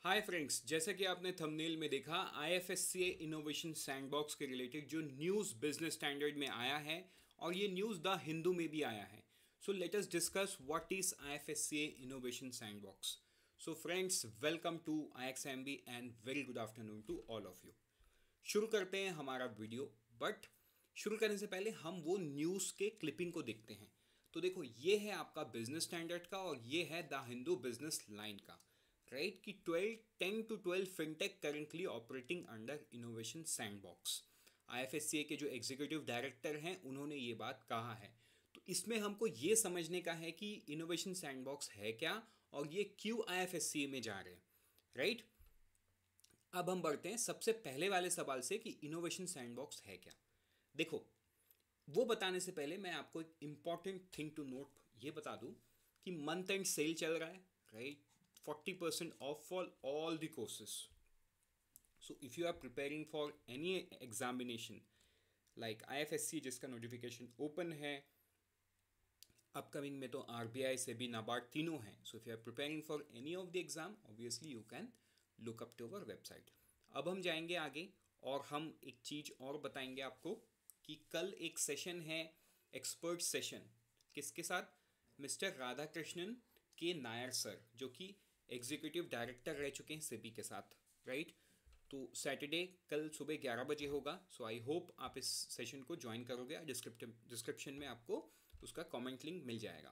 Hi friends, जैसा कि आपने थंबनेल में देखा IFSCA इनोवेशन सैंडबॉक्स के रिलेटेड जो न्यूज़ बिजनेस स्टैंडर्ड में आया है और ये न्यूज़ द हिंदू में भी आया है। So let us discuss what is IFSCA innovation sandbox. So friends, welcome to IXMB and very good afternoon to all of you. शुरू करते हैं हमारा वीडियो, बट शुरू करने से पहले हम वो न्यूज़ के क्लिपिंग को देखते हैं। तो देखो, ये है आपका बिजनेस स्टैंडर्ड का और ये है द हिंदू बिजनेस लाइन का, राइट? कि 10 to 12 fintech currently operating under innovation sandbox. IFSCA के जो एग्जीक्यूटिव डायरेक्टर हैं उन्होंने ये बात कहा है। तो इसमें हमको ये समझने का है कि इनोवेशन सैंडबॉक्स है क्या और ये क्यों IFSCA में जा रहे हैं, राइट? अब हम बढ़ते हैं सबसे पहले वाले सवाल से कि इनोवेशन सैंडबॉक्स है क्या। देखो, वो बताने से पहले मैं आपको एक इंपॉर्टेंट थिंग टू नोट ये बता दूं कि मंथ एंड सेल चल रहा है, right? 40% off for all the courses. So if you are preparing for any examination like IFSC जिसका नोटिफिकेशन ओपन है, अपकमिंग में तो RBI से भी नाबार्ड तीनों हैं। So if you are preparing for any of the exam, obviously you can look up to our website. अब हम जाएंगे आगे और हम एक चीज़ और बताएंगे आपको कि कल एक सेशन है, एक्सपर्ट सेशन। किसके साथ? मिस्टर राधाकृष्णन के नायर सर, जो कि एग्जीक्यूटिव डायरेक्टर रह चुके हैं सेबी के साथ, राइट? तो सैटरडे कल सुबह 11 बजे होगा। सो आई होप आप इस सेशन को ज्वाइन करोगे। डिस्क्रिप्शन में आपको उसका कमेंट लिंक मिल जाएगा।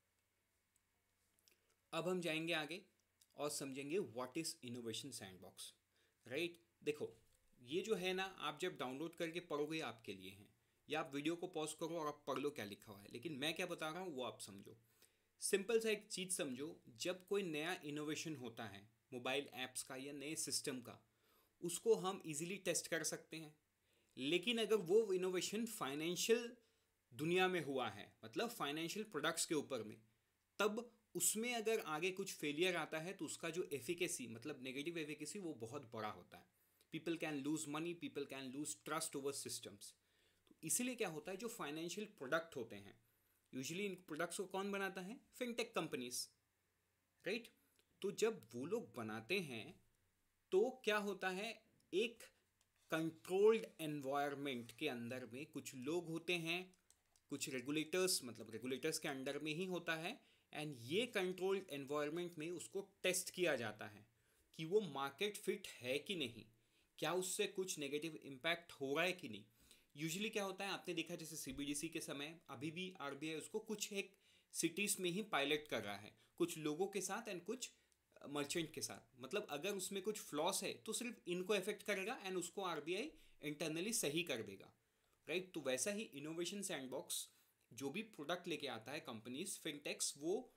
अब हम जाएंगे आगे और समझेंगे what is innovation sandbox, right? देखो, ये जो है ना, आप जब डाउनलोड करके पढ़ोगे आपके लिए हैं, या आप वीडियो को पॉज करो और आप पढ़ लो क्या लिखा हुआ है, लेकिन मैं क्या बता रहा हूँ वो आप समझो। सिंपल सा एक चीज़ समझो, जब कोई नया इनोवेशन होता है मोबाइल ऐप्स का या नए सिस्टम का, उसको हम इजीली टेस्ट कर सकते हैं। लेकिन अगर वो इनोवेशन फाइनेंशियल दुनिया में हुआ है, मतलब फाइनेंशियल प्रोडक्ट्स के ऊपर में, तब उसमें अगर आगे कुछ फेलियर आता है तो उसका जो एफिकेसी, मतलब नेगेटिव एफिकेसी, वो बहुत बड़ा होता है। People can lose money, people can lose trust over systems. तो इसीलिए क्या होता है, जो फाइनेंशियल प्रोडक्ट होते हैं, यूजुअली इन प्रोडक्ट्स को कौन बनाता है? Fintech companies, right? तो जब वो लोग बनाते हैं तो क्या होता है, एक कंट्रोल्ड एनवायरनमेंट के अंदर में कुछ लोग होते हैं, कुछ रेगुलेटर्स, मतलब रेगुलेटर्स के अंडर में ही होता है, एंड ये कंट्रोल्ड एनवायरनमेंट में उसको टेस्ट किया जाता है कि वो मार्केट फिट है कि नहीं, क्या उससे कुछ नेगेटिव इम्पैक्ट हो रहा है कि नहीं। यूजुअली क्या होता है, आपने देखा जैसे CBDC के समय अभी भी RBI उसको कुछ एक सिटीज़ में ही पायलट कर रहा है, कुछ लोगों के साथ एंड कुछ मर्चेंट के साथ। मतलब अगर उसमें कुछ फ्लॉस है तो सिर्फ इनको इफेक्ट करेगा एंड उसको RBI इंटरनली सही कर देगा, राइट? तो वैसा ही इनोवेशन सैंडबॉक्स जो भी प्रोडक्ट लेके आता है कंपनीज, फिनटेक्स, वो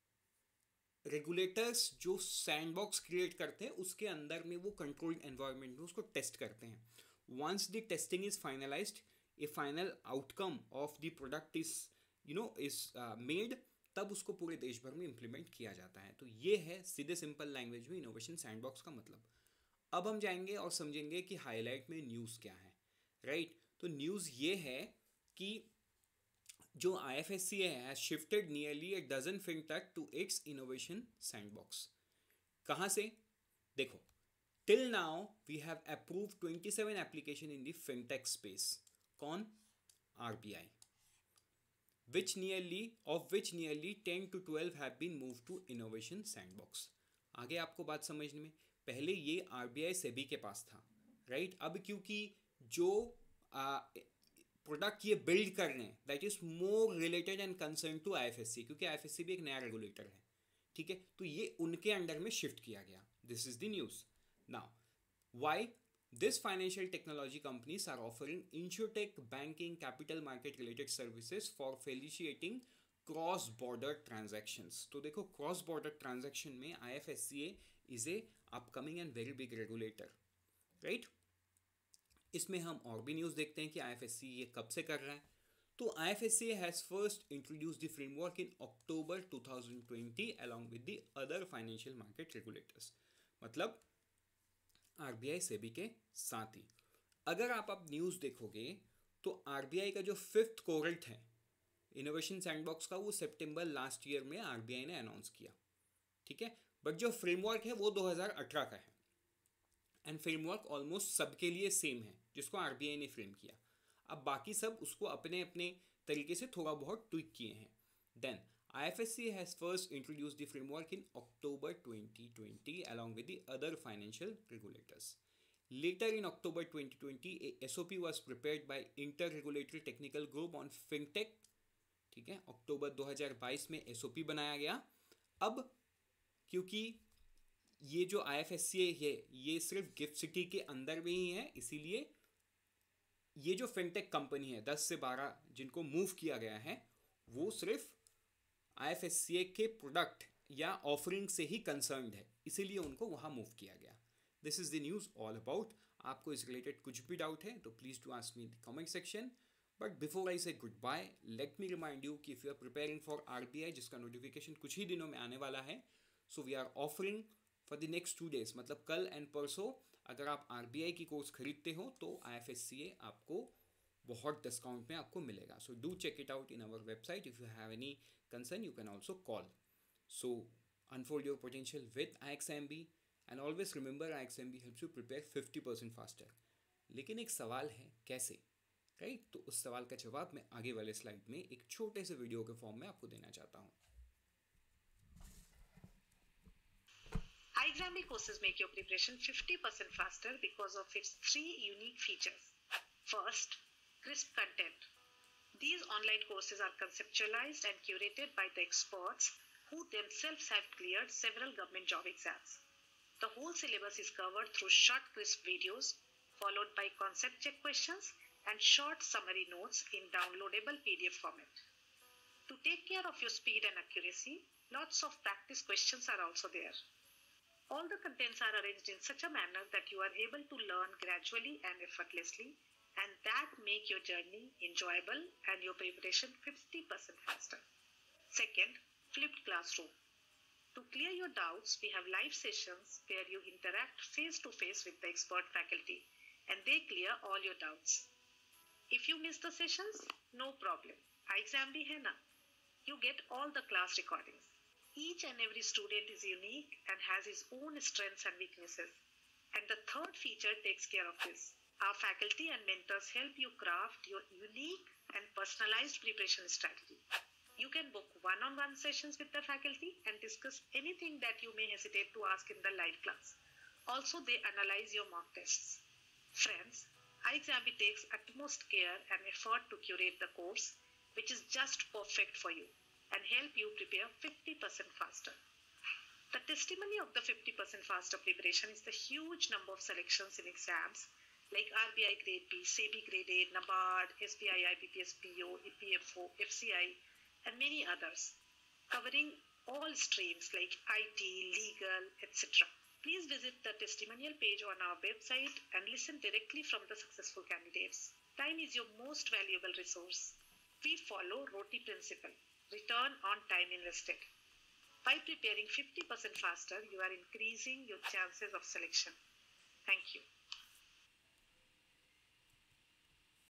रेगुलेटर्स जो सैंडबॉक्स क्रिएट करते हैं उसके अंदर में वो कंट्रोल्ड एनवायरनमेंट में उसको टेस्ट करते हैं। Once the testing is finalised, a final outcome of the product is is made, तब उसको पूरे देश भर में इंप्लीमेंट किया जाता है। तो ये है सीधे सिंपल लैंग्वेज में इनोवेशन सैंडबॉक्स का मतलब। अब हम जाएंगे और समझेंगे कि हाईलाइट में न्यूज़ क्या है, राइट? तो न्यूज़ ये है कि जो IFSCA has shifted nearly a dozen fintech to its innovation sandbox। कहाँ से? देखो, till now we have approved 27 application in the fintech space। कौन? RBI। of which nearly 10 to 12 have been moved to innovation sandbox। आगे आपको बात समझने में, पहले ये RBI सेबी के पास था, राइट? अब क्योंकि जो प्रोडक्ट ये बिल्ड कर रहे हैं that is more related and concern to IFSC, क्योंकि IFSC भी एक नया रेगुलेटर है, ठीक है? तो ये उनके अंडर में शिफ्ट किया गया। This is the news. Now why this financial technology companies are offering insurtech, banking, capital market related services for facilitating cross border transactions. तो देखो, क्रॉस बॉर्डर ट्रांजैक्शन में IFSCA is a upcoming and very big regulator, right? इसमें हम और भी news देखते हैं कि IFSC ये कब से कर रहा है। तो IFSCA has first introduce the framework in October 2020 along with the other financial market regulators. मतलब RBI सेबी के साथ ही। अगर आप अब न्यूज़ देखोगे तो RBI का जो 5th कोरेट है इनोवेशन सैंडबॉक्स का, वो सितंबर लास्ट ईयर में RBI ने अनाउंस किया, ठीक है? बट जो फ्रेमवर्क है वो 2018 का है, एंड फ्रेमवर्क ऑलमोस्ट सबके लिए सेम है जिसको आरबीआई ने फ्रेम किया। अब बाकी सब उसको अपने अपने तरीके से थोड़ा बहुत ट्विक किए हैं। Then IFSC has first introduced the framework in October 2020 along with the other financial regulators. Later in October 2020, a SOP was prepared by Inter-Regulatory Technical Group on FinTech। ठीक है, अक्टूबर 2022 में SOP बनाया गया। अब क्योंकि ये जो IFSC है ये सिर्फ गिफ्ट सिटी के अंदर में ही है, इसीलिए ये जो फिनटेक कंपनी है 10 से 12 जिनको मूव किया गया है वो सिर्फ IFSCA के प्रोडक्ट या ऑफरिंग से ही कंसर्न्ड है, इसीलिए उनको वहाँ मूव किया गया। This is the news all about. आपको इस रिलेटेड कुछ भी डाउट है तो please to ask me in the comment section. But before I say goodbye, let me remind you कि if you are preparing for RBI जिसका नोटिफिकेशन कुछ ही दिनों में आने वाला है, so we are offering for the next 2 days, मतलब कल एंड परसों अगर आप RBI की कोर्स खरीदते हो तो IFSCA आपको बहुत डिस्काउंट में आपको मिलेगा। So do check it out in our website. If you have any concern you can also call. So unfold your potential with IXMB and always remember IXMB helps you prepare 50% faster. लेकिन एक सवाल है कैसे, right? तो उस सवाल का जवाब मैं आगे वाले स्लाइड में एक छोटे से वीडियो के फॉर्म में आपको देना चाहता हूँ। IXMB courses make your preparation 50% faster because of its 3 unique features. First, crisp content. These online courses are conceptualized and curated by the experts who themselves have cleared several government job exams. The whole syllabus is covered through short, crisp videos, followed by concept check questions and short summary notes in downloadable PDF format. To take care of your speed and accuracy, lots of practice questions are also there. All the contents are arranged in such a manner that you are able to learn gradually and effortlessly, and that make your journey enjoyable and your preparation 50% faster. Second, flipped classroom. To clear your doubts, we have live sessions where you interact face to face with the expert faculty and they clear all your doubts. If you miss the sessions, no problem. IXMB hai na? You get all the class recordings. Each and every student is unique and has his own strengths and weaknesses. And the third feature takes care of this. Our faculty and mentors help you craft your unique and personalized preparation strategy. You can book one-on-one sessions with the faculty and discuss anything that you may hesitate to ask in the live class. Also, they analyze your mock tests. Friends, IXMB takes utmost care and effort to curate the course, which is just perfect for you, and help you prepare 50% faster. The testimony of the 50% faster preparation is the huge number of selections in exams like RBI Grade B, SEBI Grade A, NABARD, SBI, IBPS, PO, EPFO, FCI, and many others, covering all streams like IT, legal, etc. Please visit the testimonial page on our website and listen directly from the successful candidates. Time is your most valuable resource. We follow ROTI principle, return on time invested. By preparing 50% faster, you are increasing your chances of selection. Thank you.